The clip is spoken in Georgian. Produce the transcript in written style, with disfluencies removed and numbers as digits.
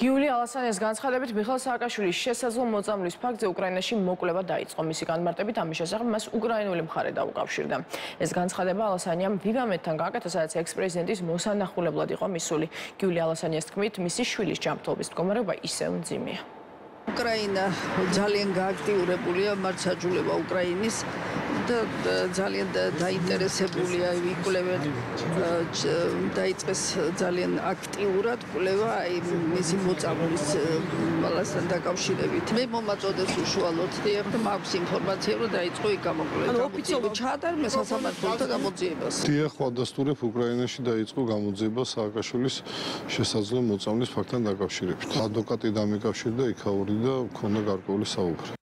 გიული ალასანიას განცხადებით მიხეილ სააკაშვილის შესაძლო მოწამვლის ფაქტზე უკრაინაში მოკვლევა დაიწყო. მისი განმარტებით ამის შესახებ მას უკრაინული მხარე დაუკავშირდა. ეს განცხადება ალასანიამ ვივამეთთან გააკეთა, სადაც ექს-პრეზიდენტის მოსანახულებლად იყო მისული. გიული ალასანიას თქმით, მისი შვილის ჯანმრთელობის მდგომარეობა ისევ მძიმეა. უკრაინა ძალიან გააქტიურებულია მართლმსაჯულება უკრაინის და ძალიან დაინტერესებულია იკვლევენ დაიწყეს ძალიან აქტიურად კვლევა აი მისი მოწამვლის მალასთან დაკავშირებით. მე მომაწოდებს უშუალოდ და მაქვს ინფორმაცია რომ დაიწყო იქ გამოკვლევა. ანუ ოფიციალურად ჩაატარებენ სასამართლოთა გამოძიებას. დიახ, ვადასტურებ უკრაინაში დაიწყო გამოძიება სააკაშვილის შესაძლო მოწამვლის ფაქტთან დაკავშირებით. ადვოკატი დამიკავშირდა იქაური და ქონდა გარკვეული საუბარი.